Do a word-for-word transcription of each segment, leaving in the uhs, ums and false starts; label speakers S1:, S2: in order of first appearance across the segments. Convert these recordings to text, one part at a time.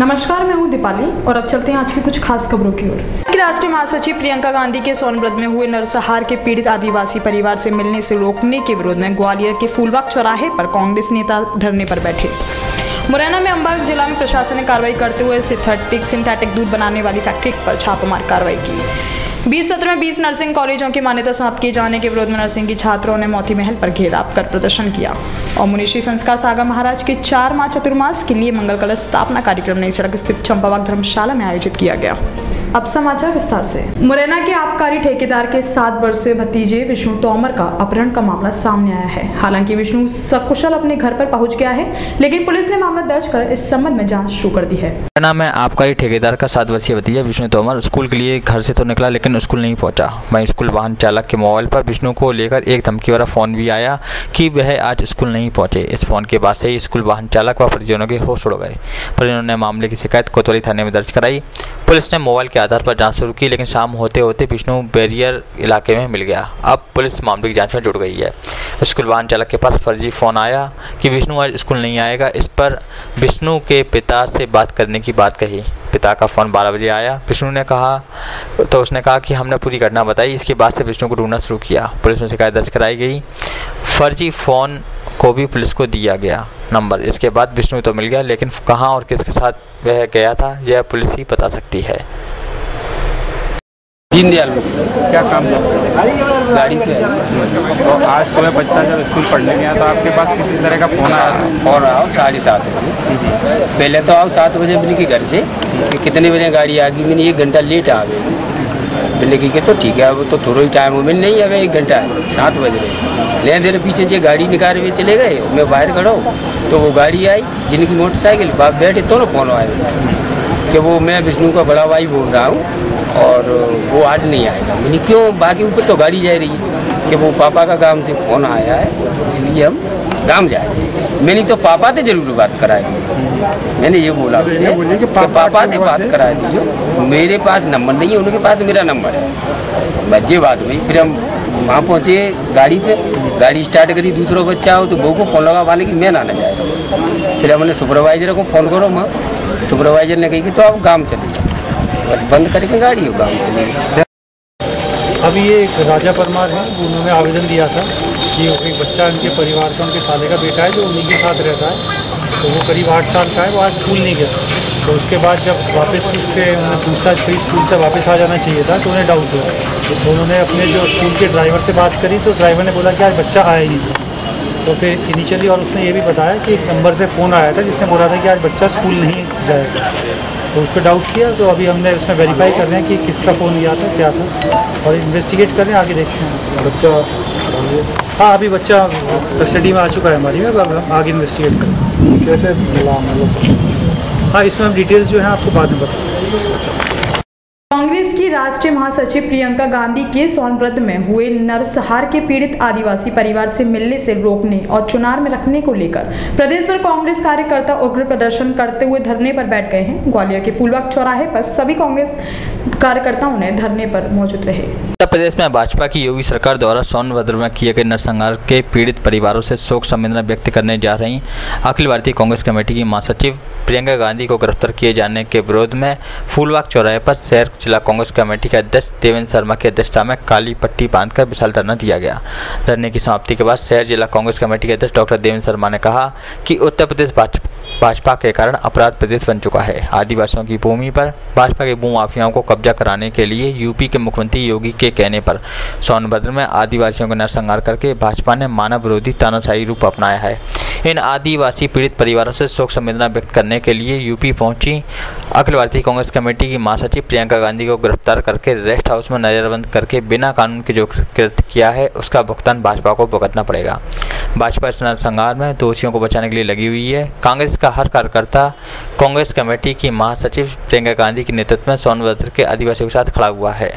S1: नमस्कार, मैं हूं दीपाली और अब चलते हैं आज की कुछ खास खबरों की ओर। राष्ट्रीय महासचिव प्रियंका गांधी के सोनभद्र में हुए नरसंहार के पीड़ित आदिवासी परिवार से मिलने से रोकने के विरोध में ग्वालियर के फूलबाग चौराहे पर कांग्रेस नेता धरने पर बैठे। मुरैना में अंबाला जिला में प्रशासन ने कार्रवाई करते हुए सिंथेटिक सिंथेटिक दूध बनाने वाली फैक्ट्री पर छापामार कार्रवाई की। बीस सत्र में बीस नर्सिंग कॉलेजों की मान्यता समाप्त किए जाने के विरोध में नर्सिंग की छात्रों ने मोती महल पर घेराव कर प्रदर्शन किया और मुनिश्री संस्कार सागर महाराज के चार माह चतुर्मास के लिए मंगल कलश स्थापना कार्यक्रम नई सड़क स्थित चंपाबाग धर्मशाला में आयोजित किया गया। अब समाचार विस्तार से। मुरैना के आबकारी ठेकेदार के सात वर्षीय भतीजे विष्णु तोमर का अपहरण का मामला सामने आया है। हालांकि विष्णु सकुशल अपने घर पर पहुंच गया है, लेकिन पुलिस ने मामला दर्ज कर इस संबंध में जांच शुरू कर दी है।
S2: मुरैना में आबकारी ठेकेदार का सात वर्षीय भतीजा विष्णु तोमर स्कूल के लिए घर से तो निकला, लेकिन स्कूल नहीं पहुंचा। वहीं स्कूल वाहन चालक के मोबाइल पर विष्णु को लेकर एक धमकी वाला फोन भी आया कि वह आज स्कूल नहीं पहुंचे। इस फोन के बाद से ही स्कूल वाहन चालक व परिजनों के होश उड़ गए। परिजनों ने मामले की शिकायत कोतवाली थाने में दर्ज कराई। पुलिस ने मोबाइल के आधार पर जांच शुरू की, लेकिन शाम होते होते विष्णु बैरियर इलाके में मिल गया। अब पुलिस मामले की जांच में जुट गई है। स्कूल वाहन चालक के पास फर्जी फोन आया कि विष्णु आज स्कूल नहीं आएगा। इस पर विष्णु के पिता से बात करने की बात कही। पिता का फ़ोन बारह बजे आया। विष्णु ने कहा तो उसने कहा कि हमने पूरी घटना बताई। इसके बाद से विष्णु को ढूंढना शुरू किया। पुलिस में शिकायत दर्ज कराई गई। फर्जी फ़ोन को भी पुलिस को दिया गया नंबर। इसके बाद विष्णु तो मिल गया, लेकिन कहाँ और किसके साथ वह गया था यह पुलिस ही बता सकती है।
S3: दीनदयाल मिश्र क्या काम करते हैं? गाड़ी पे है। तो आज सुबह बच्चा जब स्कूल पढ़ने गया तो आपके पास किसी तरह का फोन आया था?
S4: फोन आओ साढ़े सात बजे। पहले तो आओ सात बजे बोले कि घर से कि कितने बजे गाड़ी आ गई। मैंने एक घंटा लेट आ गई। बोले कि तो ठीक है, अब तो थोड़ा ही टाइम हो। मैंने नहीं अब एक घंटा है, सात बज रहे। लेने देर पीछे से गाड़ी निकाल हुए चले गए। मैं बाहर खड़ा हूँ तो वो गाड़ी आई जिनकी मोटरसाइकिल बैठे तो ना फोन आया कि वो मैं विष्णु का बड़ा भाई बोल रहा हूँ और वो आज नहीं आएगा। मैंने क्यों? बाकी ऊपर तो गाड़ी जा रही है कि वो पापा का काम से फ़ोन आया है, इसलिए हम काम जाएंगे। मैंने तो पापा से जरूर बात कराई। मैंने ये बोला उससे कि पापा से बात करा दीजिए, मेरे पास नंबर नहीं है, उनके पास मेरा नंबर है। बस ये बात हुई। फिर हम वहाँ पहुँचे गाड़ी पे, गाड़ी स्टार्ट करी। दूसरा बच्चा हो तो वो को फ़ोन लगा वाले कि मैं ना जाएगा। फिर हमने सुपरवाइजर को फ़ोन करो। मैं सुपरवाइजर ने कही कि तो आप काम चले जाओ, बस बंद करके गाड़ी हो काम चलेगी।
S5: अभी ये एक राजा परमार है, उन्होंने आवेदन दिया था कि एक बच्चा उनके परिवार का, उनके साले का बेटा है जो उन्हीं के साथ रहता है। तो वो करीब आठ साल का है, वो आज स्कूल नहीं गया। तो उसके बाद जब वापस उससे उन्होंने पूछताछ करी, स्कूल से वापस आ जाना चाहिए था, तो उन्हें डाउट हुआ। तो उन्होंने अपने जो स्कूल के ड्राइवर से बात करी, तो ड्राइवर ने बोला कि आज बच्चा आया ही नहीं था। तो फिर इनिशियली और उसने ये भी बताया कि एक नंबर से फ़ोन आया था जिसने बोला था कि आज बच्चा स्कूल नहीं जाएगा। तो उस पर डाउट किया, तो अभी हमने उसमें वेरीफाई कर रहे हैं कि किसका फ़ोन गया था, क्या था, और इन्वेस्टिगेट कर रहे हैं, आगे देखते हैं। बच्चा हाँ अभी बच्चा कस्टडी में आ चुका है हमारी में, अब हम आगे इन्वेस्टिगेट करें कैसे मिला मतलब। हाँ इसमें हम डिटेल्स जो है आपको बाद में बताएंगे।
S1: कांग्रेस की राष्ट्रीय महासचिव प्रियंका गांधी के सोनभद्र में हुए नरसंहार के पीड़ित आदिवासी परिवार से मिलने से रोकने और चुनाव में रखने को लेकर प्रदेश भर कांग्रेस कार्यकर्ता उग्र प्रदर्शन करते हुए धरने पर बैठ गए हैं। ग्वालियर के फूलबाग चौराहे पर सभी कांग्रेस कार्यकर्ताओं ने धरने पर मौजूद रहे।
S2: उत्तर प्रदेश में भाजपा की योगी सरकार द्वारा सोनभद्र में किए गए नरसंहार के पीड़ित परिवारों से शोक संवेदना व्यक्त करने जा रही अखिल भारतीय कांग्रेस कमेटी की महासचिव प्रियंका गांधी को गिरफ्तार किए जाने के विरोध में फूलबाग चौराहे पर शहर जिला कांग्रेस कमेटी के अध्यक्ष देवेंद्र शर्मा की अध्यक्षता में काली पट्टी बांधकर विशाल धरना दिया गया। धरने की समाप्ति के बाद शहर जिला कांग्रेस कमेटी के अध्यक्ष डॉक्टर देवेंद्र शर्मा ने कहा कि उत्तर प्रदेश भाजपा के कारण अपराध प्रदेश बन चुका है। आदिवासियों की भूमि पर भाजपा के भू माफियाओं को कब्जा कराने के लिए यूपी के मुख्यमंत्री योगी के कहने पर सोनभद्र में आदिवासियों का नरसंहार करके भाजपा ने मानव विरोधी तानाशाही रूप अपनाया है। इन आदिवासी पीड़ित परिवारों से शोक संवेदना व्यक्त करने के लिए यूपी पहुंची अखिल भारतीय कांग्रेस कमेटी की महासचिव प्रियंका गांधी को गिरफ्तार करके रेस्ट हाउस में नजरबंद करके बिना कानून के जो कृत्य किया है उसका भुगतान भाजपा को भुगतना पड़ेगा। भाजपा इस नरसंहार में दोषियों को बचाने के लिए लगी हुई है। कांग्रेस का हर कार्यकर्ता कांग्रेस कमेटी की महासचिव प्रियंका गांधी के नेतृत्व में सोनभद्र के आदिवासियों के साथ खड़ा हुआ है।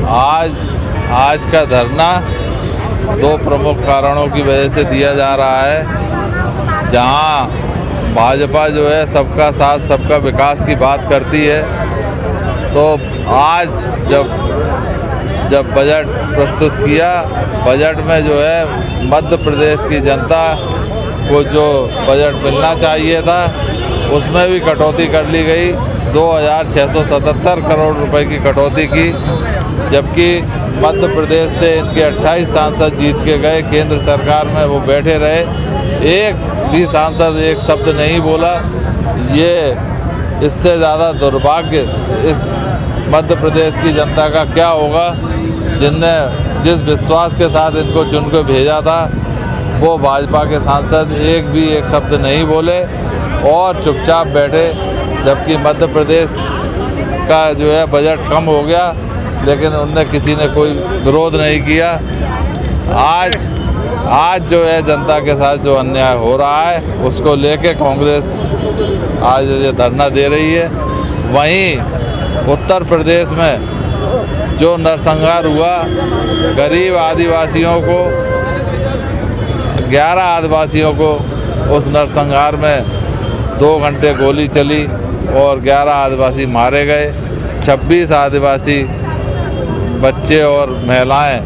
S6: आज आज का धरना दो प्रमुख कारणों की वजह से दिया जा रहा है। जहां भाजपा जो है सबका साथ सबका विकास की बात करती है, तो आज जब जब बजट प्रस्तुत किया, बजट में जो है मध्य प्रदेश की जनता को जो बजट मिलना चाहिए था उसमें भी कटौती कर ली गई। दो हज़ार छः सौ सतहत्तर करोड़ रुपए की कटौती की, जबकि मध्य प्रदेश से इनके अट्ठाईस सांसद जीत के गए, केंद्र सरकार में वो बैठे रहे, एक भी सांसद एक शब्द नहीं बोला। ये इससे ज़्यादा दुर्भाग्य इस मध्य प्रदेश की जनता का क्या होगा, जिनने जिस विश्वास के साथ इनको चुन के भेजा था, वो भाजपा के सांसद एक भी एक शब्द नहीं बोले और चुपचाप बैठे। जबकि मध्य प्रदेश का जो है बजट कम हो गया, लेकिन उनने किसी ने कोई विरोध नहीं किया। आज आज जो है जनता के साथ जो अन्याय हो रहा है उसको लेके कांग्रेस आज ये धरना दे रही है। वहीं उत्तर प्रदेश में जो नरसंहार हुआ, गरीब आदिवासियों को, ग्यारह आदिवासियों को उस नरसंहार में दो घंटे गोली चली और ग्यारह आदिवासी मारे गए। छब्बीस आदिवासी बच्चे और महिलाएं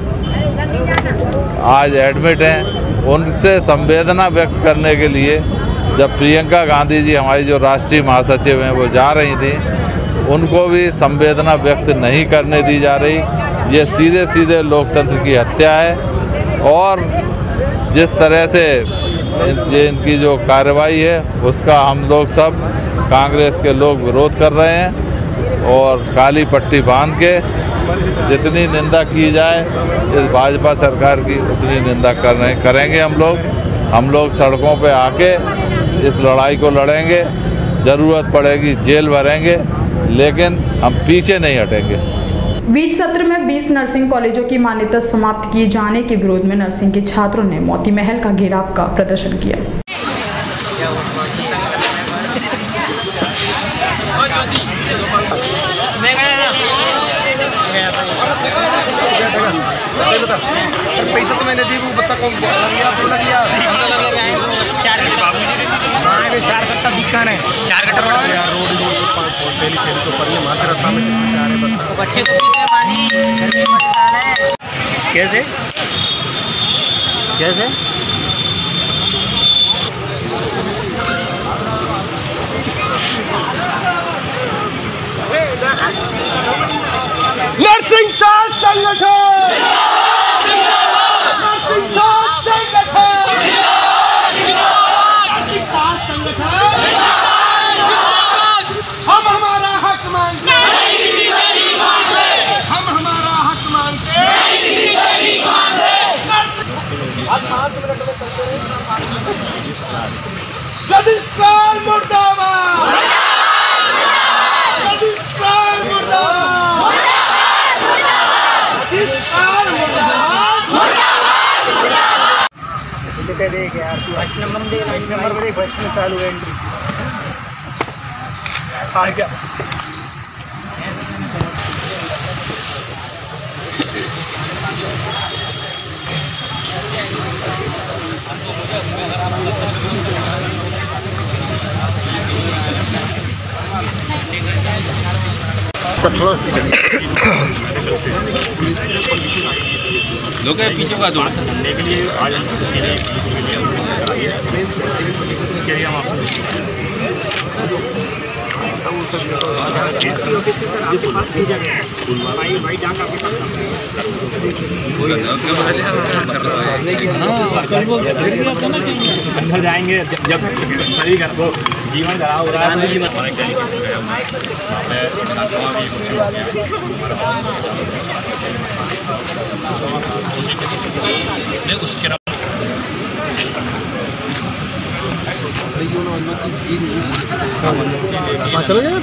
S6: आज एडमिट हैं। उनसे संवेदना व्यक्त करने के लिए जब प्रियंका गांधी जी हमारी जो राष्ट्रीय महासचिव हैं वो जा रही थी, उनको भी संवेदना व्यक्त नहीं करने दी जा रही। ये सीधे सीधे लोकतंत्र की हत्या है और जिस तरह से ये इनकी जो कार्रवाई है उसका हम लोग सब कांग्रेस के लोग विरोध कर रहे हैं और काली पट्टी बांध के जितनी निंदा की जाए इस भाजपा सरकार की उतनी निंदा कर रहे करेंगे। हम लोग हम लोग सड़कों पे आके इस लड़ाई को लड़ेंगे, ज़रूरत पड़ेगी जेल भरेंगे, लेकिन हम पीछे नहीं हटेंगे।
S1: बीच सत्र में बीस नर्सिंग कॉलेजों की मान्यता समाप्त किए जाने के विरोध में नर्सिंग के छात्रों ने मोती महल का घेराव का प्रदर्शन किया।
S7: पैसा तो मैंने दी, वो बच्चा कौन चार कट्टा दिक्कत है, चार कट्टा रोड थैली थैली तो पड़ी है, वहाँ पे रास्ता में बच्चे को पीते पानी परेशान है। कैसे कैसे नर्सिंग छात्र संगठन रजिस्ट्रार मुर्दाबाद, रजिस्ट्रार मुर्दाबाद, रजिस्ट्रार मुर्दाबाद। लिखे देख यार, तू फर्स्ट नंबर दे, लाइन नंबर बड़े फर्स्ट में चालू है एंट्री। आ गया सब थोड़ा लोग पीछे का दौड़ करने के लिए आ जाए, उसके लिए हम अंदर जाएंगे जब सही कर वो जीवन खराब हो रहा है। चलो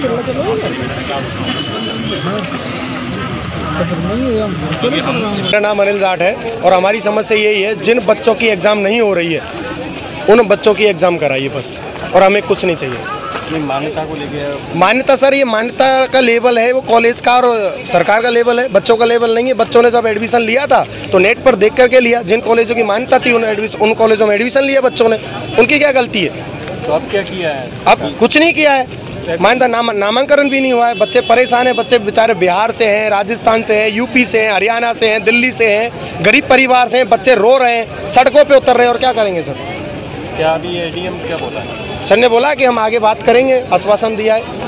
S8: मेरा नाम अनिल जाट है और हमारी समस्या यही है, जिन बच्चों की एग्ज़ाम नहीं हो रही है उन बच्चों की एग्ज़ाम कराइए बस, और हमें कुछ नहीं चाहिए।
S7: अपनी मान्यता को लेके?
S8: मान्यता सर, ये मान्यता का लेवल है वो कॉलेज का और सरकार का लेवल है, बच्चों का लेवल नहीं है। बच्चों ने जब एडमिशन लिया था तो नेट पर देख करके लिया, जिन कॉलेजों की मान्यता थी उन एडमिशन उन कॉलेजों में एडमिशन लिया बच्चों ने, उनकी क्या गलती है?
S7: तो अब क्या किया है?
S8: अब कुछ नहीं किया है, मान्यता नाम नामांकन भी नहीं हुआ है। बच्चे परेशान हैं, बच्चे बेचारे बिहार से हैं, राजस्थान से हैं, यूपी से हैं, हरियाणा से हैं, दिल्ली से हैं, गरीब परिवार से हैं, बच्चे रो रहे हैं, सड़कों पे उतर रहे हैं और क्या करेंगे सर?
S7: क्या अभी एडीएम क्या बोला है?
S8: सर ने बोला कि हम आगे बात करेंगे, आश्वासन दिया है।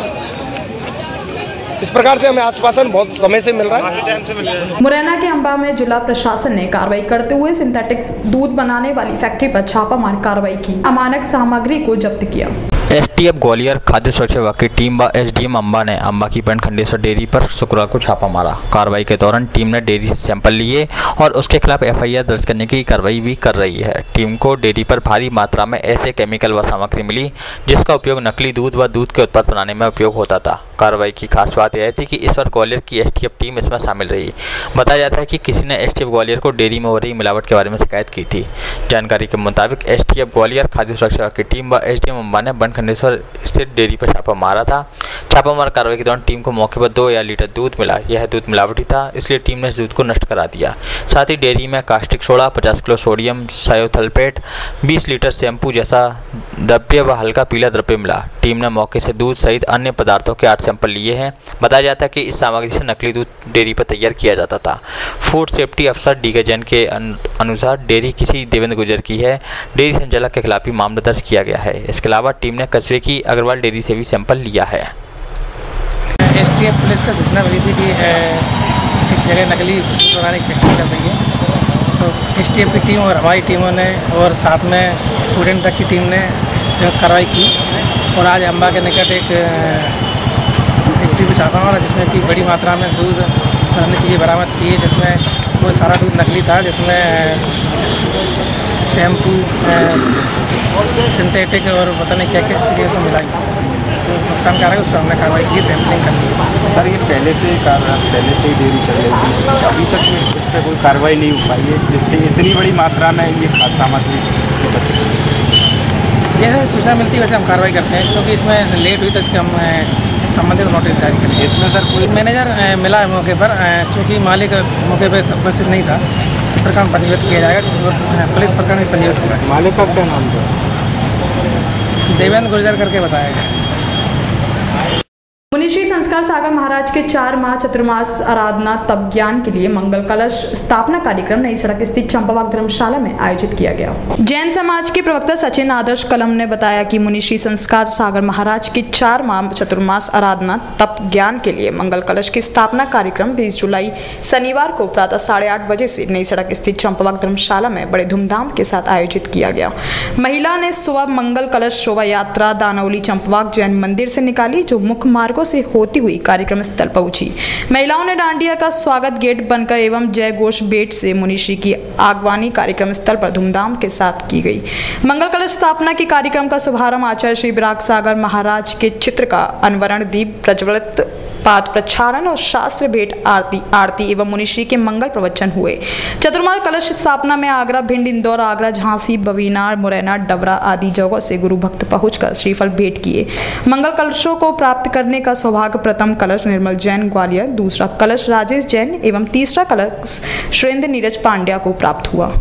S8: इस प्रकार से हमें आश्वासन बहुत समय से मिल रहा है।
S1: मुरैना के अंबा में जिला प्रशासन ने कार्रवाई करते हुए सिंथेटिक दूध बनाने वाली फैक्ट्री पर छापामार कार्रवाई की, अमानक सामग्री को जब्त किया।
S2: एसटीएफ ग्वालियर खाद्य सुरक्षा विभाग की टीम व एसडीएम अंबा ने अंबा की पेंट खंडेश्वर डेयरी पर शुक्रवार को छापा मारा। कार्रवाई के दौरान टीम ने डेयरी से सैंपल लिए और उसके खिलाफ एफआईआर दर्ज करने की कार्रवाई भी कर रही है। टीम को डेयरी पर भारी मात्रा में ऐसे केमिकल व सामग्री मिली जिसका उपयोग नकली दूध व दूध के उत्पाद बनाने में उपयोग होता था। कार्रवाई की खास बात यह थी कि इस बार ग्वालियर की एसटीएफ टीम इसमें शामिल रही। बताया जाता है कि किसी ने एसटीएफ ग्वालियर को डेयरी में हो रही मिलावट के बारे में शिकायत की थी। जानकारी के मुताबिक एसटीएफ ग्वालियर खाद्य सुरक्षा विभाग की टीम व एसडीएम अंबा ने बन खंडेश्वर स्थित डेयरी पर छापा मारा था। छापामार कार्रवाई के दौरान टीम को मौके पर दो या लीटर दूध मिला। यह दूध मिलावटी था, इसलिए टीम ने इस दूध को नष्ट करा दिया। साथ ही डेयरी में कास्टिक सोडा, पचास किलो सोडियम सायोथलपेट, बीस लीटर शैम्पू जैसा द्रव्य व हल्का पीला द्रव्य मिला। टीम ने मौके से दूध सहित अन्य पदार्थों के आठ सैंपल लिए हैं। बताया जाता है कि इस सामग्री से नकली दूध डेयरी पर तैयार किया जाता था। फूड सेफ्टी अफसर डी के जैन के अनुसार डेयरी किसी देवेंद्र गुर्जर की है। डेयरी संचालक के खिलाफ भी मामला दर्ज किया गया है। इसके अलावा टीम ने कस्बे की अग्रवाल डेयरी से भी सैंपल लिया है।
S9: एसटीएफ पुलिस से सूचना मिली थी कि एक जगह नकली दूध बनाने की फैक्ट्री चल रही है, तो एसटीएफ की टीम और हमारी टीमों ने और साथ में फूड एंड ड्रग की टीम ने संयुक्त कार्रवाई की और आज अंबा के निकट एक फैक्ट्री पर छापा मारा जिसमें कि बड़ी मात्रा में दूध और अन्य चीज़ें बरामद की है, जिसमें वो सारा दूध नकली था, जिसमें शैम्पू, सिंथेटिक और पता नहीं क्या क्या चीज़ें उसमें मिलाई, तो नुकसानकारक है। उस पर हमने कार्रवाई की, सैम्पलिंग कर ली।
S3: सर, ये पहले से पहले से ही डेयरी चल रही थी, अभी तक इस पर कोई कार्रवाई नहीं हो पाई है जिससे इतनी बड़ी मात्रा में ये खाद्य सामग्री।
S9: जैसे सूचना मिलती है वैसे हम कार्रवाई करते हैं, क्योंकि इसमें लेट हुई तो इसके हम संबंधित नोटिस जारी करेंगे।
S3: इसमें सर कोई
S9: मैनेजर मिला है मौके पर, चूँकि मालिक मौके पर उपस्थित नहीं था, प्रकरण पंजीबद्ध किया जाएगा। पुलिस प्रकरण पंजीबद्ध होगा।
S3: मालिक का क्या नाम था?
S9: देवेंद्र गुर्जर करके बताया गया।
S1: मुनिश्री संस्कार सागर महाराज के चार माह चतुर्मास आराधना तप ज्ञान के लिए मंगल कलश स्थापना कार्यक्रम नई सड़क स्थित चंपावाग धर्मशाला में आयोजित किया गया। जैन समाज के प्रवक्ता सचिन आदर्श कलम ने बताया कि मुनिश्री संस्कार सागर महाराज के चार माह चतुर्मास आराधना तप ज्ञान के लिए मंगल कलश की स्थापना कार्यक्रम बीस जुलाई शनिवार को प्रातः साढ़े आठ बजे से नई सड़क स्थित चंपावाग धर्मशाला में बड़े धूमधाम के साथ आयोजित किया गया। महिला ने सुबह मंगल कलश शोभा यात्रा दानौली चंपावाग जैन मंदिर से निकाली, जो मुख्य मार्ग से होती हुई कार्यक्रम स्थल पहुंची। महिलाओं ने डांडिया का स्वागत गेट बनकर एवं जय घोष बेट से मुनिश्री की आगवानी कार्यक्रम स्थल पर धूमधाम के साथ की गई। मंगल कलश स्थापना के कार्यक्रम का शुभारंभ आचार्य श्री विराग सागर महाराज के चित्र का अनवरण दीप प्रज्वलित पाद प्रक्षालन और शास्त्र भेंट आरती आरती एवं मुनिश्री के मंगल प्रवचन हुए। चतुर्मास कलश स्थापना में आगरा, भिंड, इंदौर, आगरा, झांसी, बवीनार, मुरैना, डबरा आदि जगहों से गुरु भक्त पहुंचकर श्रीफल भेंट किए। मंगल कलशों को प्राप्त करने का सौभाग्य प्रथम कलश निर्मल जैन ग्वालियर, दूसरा कलश राजेश जैन एवं तीसरा कलश सुरेंद्र नीरज पांड्या को प्राप्त हुआ।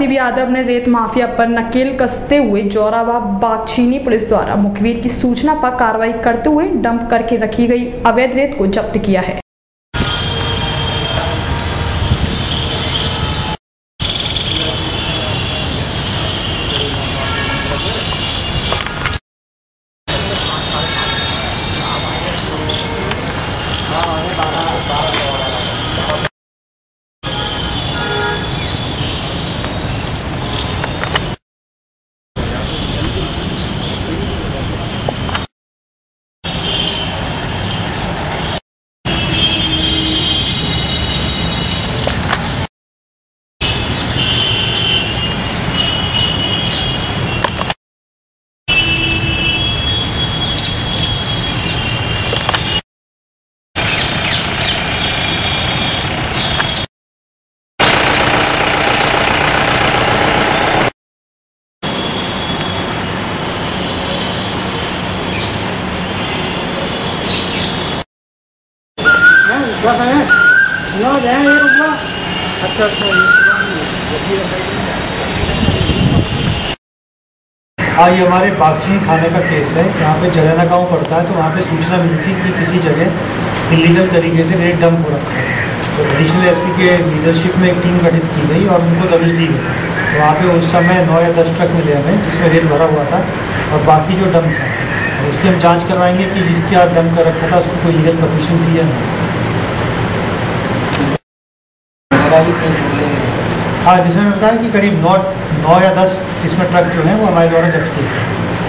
S1: असीब यादव ने रेत माफिया पर नकेल कसते हुए जोराबाद बागचीनी पुलिस द्वारा मुखबिर की सूचना पर कार्रवाई करते हुए डंप करके रखी गई अवैध रेत को जब्त किया है।
S5: हाँ, ये हमारे बागचीनी थाने का केस है। यहाँ पे जलाना गांव पड़ता है, तो वहाँ पे सूचना मिली थी कि किसी जगह इलीगल तरीके से रेत डंप हो रखा है। तो एडिशनल एसपी के लीडरशिप में एक टीम गठित की गई और उनको दबिश दी गई। तो वहाँ पे उस समय नौ या दस ट्रक मिले हमें जिसमें रेत भरा हुआ था और बाकी जो डंप था उसकी हम जाँच करवाएंगे कि जिसके हाथ डंप कर रखा था उसको कोई लीगल परमिशन थी या नहीं। हाँ, जिसमें मैं बताया कि करीब नौ नौ या दस इसमें ट्रक जो हैं वो हमारे द्वारा जब्त किए।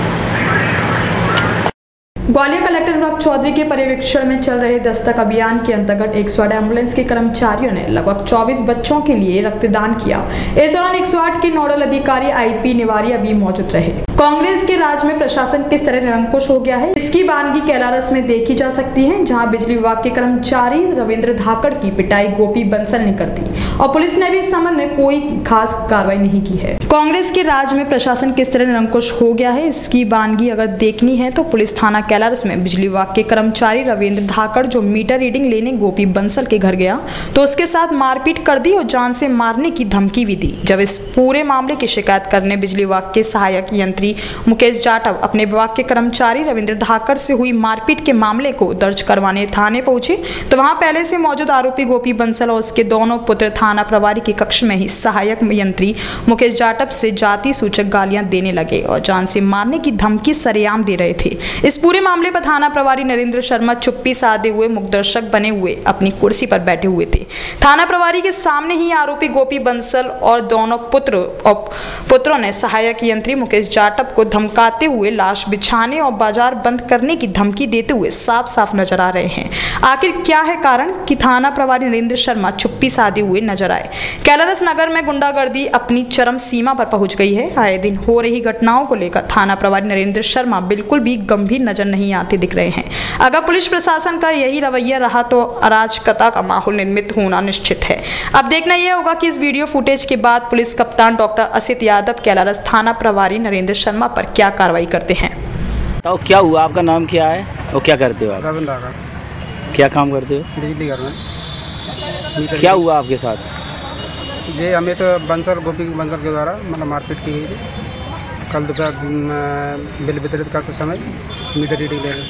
S1: ग्वालियर कलेक्टर अनुराग चौधरी के पर्यवेक्षण में चल रहे दस्तक अभियान के अंतर्गत एक सौ आठ एम्बुलेंस के कर्मचारियों ने लगभग चौबीस बच्चों के लिए रक्तदान किया। इस दौरान एक सौ आठ के नोडल अधिकारी आईपी निवारिया भी मौजूद रहे। कांग्रेस के राज में प्रशासन किस तरह निरंकुश हो गया है, इसकी वानगी कैलारस में देखी जा सकती है, जहां बिजली विभाग के कर्मचारी रविंद्र धाकड़ की पिटाई गोपी बंसल ने कर दी और पुलिस ने भी इस संबंध में कोई खास कार्रवाई नहीं की है। कांग्रेस के राज में प्रशासन किस तरह निरंकुश हो गया है, इसकी वानगी अगर देखनी है तो पुलिस थाना कैलारस में बिजली विभाग के कर्मचारी रविंद्र धाकड़ जो मीटर रीडिंग लेने गोपी बंसल के घर गया तो उसके साथ मारपीट कर दी और जान से मारने की धमकी भी दी। जब इस पूरे मामले की शिकायत करने बिजली विभाग के सहायक यंत्री मुकेश जाटव अपने विभाग के कर्मचारी रविंद्र धाकड़ से हुई मारपीट के मामले को दर्ज करवाने थाने पहुंचे तो वहां पहले से मौजूद आरोपी गोपी बंसल और उसके दोनों पुत्र थाना प्रभारी के कक्ष में ही सहायक यंत्री मुकेश जाटव से जाति सूचक गालियां देने लगे और जान से मारने की धमकी सरेआम दे रहे थे। इस पूरे मामले पर थाना प्रभारी नरेंद्र शर्मा चुप्पी साधे हुए मुखदर्शक बने हुए अपनी कुर्सी पर बैठे हुए थे। थाना प्रभारी के सामने ही आरोपी गोपी बंसल और दोनों पुत्र और पुत्रों ने सहायक यंत्री मुकेश जाटव को धमकाते हुए लाश बिछाने और बाजार बंद करने की धमकी देते हुए साफ साफ नजर आ रहे हैं। आखिर क्या है कारण कि थाना प्रभारी नरेंद्र शर्मा चुप्पी साधे हुए नजर आए? कैलारस नगर में गुंडागर्दी अपनी चरम सीमा पर पहुंच गई है। आए दिन हो रही घटनाओं को लेकर थाना प्रभारी नरेंद्र शर्मा बिल्कुल भी गंभीर नजर नहीं आते दिख रहे हैं। अगर पुलिस प्रशासन का यही रवैया रहा तो अराजकता का माहौल निर्मित होना निश्चित है। अब देखना यह होगा कि इस वीडियो फुटेज के बाद पुलिस कप्तान डॉक्टर असित यादव कैलारस थाना प्रभारी नरेंद्र शर्मा पर क्या कार्रवाई करते हैं।
S10: तो क्या हुआ, आपका नाम क्या है और क्या करते हो आप?
S3: रविंद्र धाकड़।
S10: क्या काम करते हो?
S3: बिजली घर में।
S10: क्या हुआ आपके साथ?
S3: जी, हमें तो बंसल गोपी बंसल के द्वारा मतलब मारपीट की गई थी। कल दोपहर बिल वितरित करते समय मीटर रीडिंग ले रहे।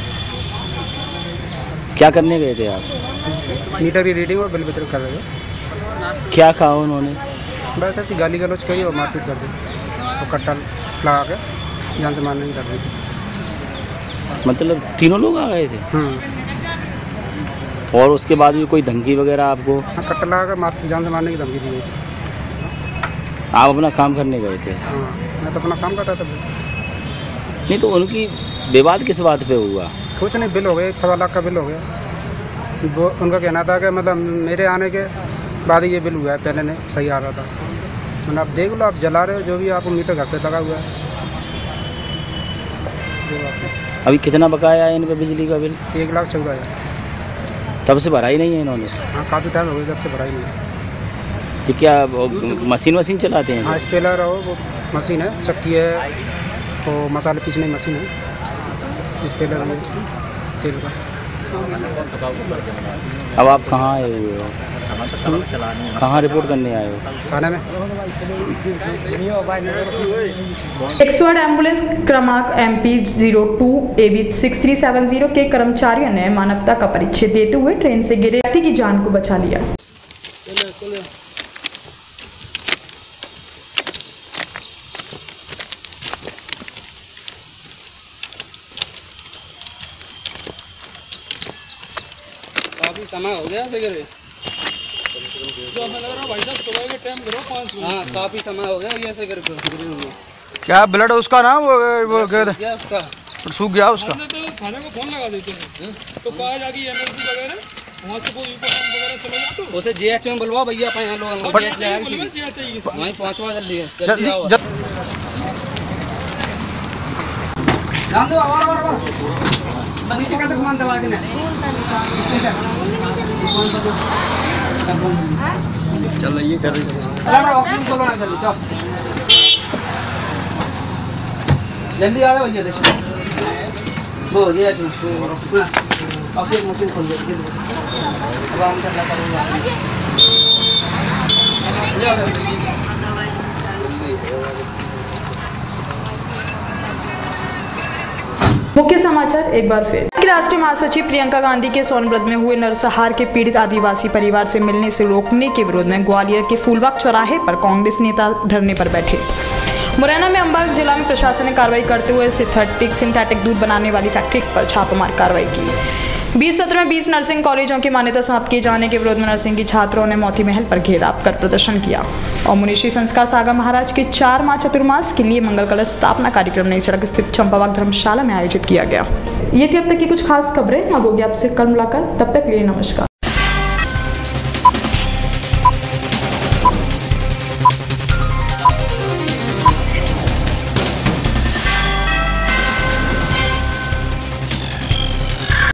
S10: क्या करने गए थे आप?
S3: मीटर की रीडिंग और बिल वितरित कर रहे थे।
S10: क्या कहा उन्होंने?
S3: बस ऐसी गाली गलौज करी और मारपीट कर दी और कट्टा लगा के जान से मारने की कर दी थी।
S10: मतलब तीनों लोग आ गए थे और उसके बाद भी कोई धमकी वगैरह आपको?
S3: हाँ, कट्टा लगा कर मार जान से मारने की धमकी दी गई।
S10: आप अपना काम करने गए थे?
S3: हाँ, मैं तो अपना काम कर रहा था।
S10: नहीं तो उनकी विवाद किस बात पे हुआ?
S3: कुछ नहीं, बिल हो गया, एक सवा लाख का बिल हो गया। वो उनका कहना था कि मतलब मेरे आने के बाद ही ये बिल हुआ है, पहले नहीं सही आ रहा था। मैंने आप देख लो, आप जला रहे हो जो भी, आपको मीटर घर पे लगा हुआ है।
S10: अभी कितना बकाया है इन पे बिजली का बिल?
S3: एक लाख चौदह हज़ार।
S10: तब से भरा ही नहीं है इन्होंने?
S3: हाँ, काफ़ी टाइम हो गया जब से भरा ही नहीं।
S10: तो क्या मशीन वशीन चलाते हैं?
S3: हाँ, स्पेलर हो, वो मशीन है, चक्की है, वो मसाले पीसने की मशीन है, स्पेलर है तेल का।
S10: अब आप कहाँ आए हुए हो?
S7: वहाँ पर चला चलानी है।
S10: कहाँ रिपोर्ट करने आए हो?
S3: थाने में।
S1: एक्सवर्ड एम्बुलेंस क्रमांक M P zero two A B six three seven zero के कर्मचारियों ने मानवता का परिचय देते हुए ट्रेन से गिरे व्यक्ति की जान को बचा लिया।
S11: काफी समय हो गया ऐसे गिरे, तो हमें लग रहा भाई साहब सुबह के टाइम करो पाँच। हाँ काफी समय हो गया ये ऐसे गिरे हुए।
S3: क्या ब्लड उसका ना वो वो
S11: क्या उसका
S3: सूख गया उसका।
S11: तो थाने को फोन लगा देते हैं तो कहा जाएगी इमरजेंसी वगैरह वहाँ से कोई वगैरह चले जाओ तो उसे जेएच में बुलवा भैया अपन यहाँ लोग वहीं पहुँचवा जल्दी जल्दी आओ। नीचे का दुकान दबा देना
S3: चल ये कर रही
S11: जल्दी आ भैया देखो वो ये ऑक्सीजन मशीन खोल दे अब हम क्या करूँगा।
S1: मुख्य समाचार एक बार फिर। राष्ट्रीय महासचिव प्रियंका गांधी के सोनभद्र में हुए नरसंहार के पीड़ित आदिवासी परिवार से मिलने से रोकने के विरोध में ग्वालियर के फूलबाग चौराहे पर कांग्रेस नेता धरने पर बैठे। मुरैना में अंबाला जिला में प्रशासन ने कार्रवाई करते हुए सिंथेटिक सिंथेटिक दूध बनाने वाली फैक्ट्री पर छापेमार कार्रवाई की। बीस सत्र में बीस नर्सिंग कॉलेजों की मान्यता समाप्त किए जाने के विरोध में नर्सिंग की छात्रों ने मोती महल पर घेराव कर प्रदर्शन किया और मुनिश्री संस्कार सागर महाराज के चार माह चतुर्मास के लिए मंगल कलश स्थापना कार्यक्रम नई सड़क स्थित चंपाबाग धर्मशाला में आयोजित किया गया। ये थी अब तक की कुछ खास खबरें। अब होगी आपसे कल मुलाकात, तब तक लिए नमस्कार।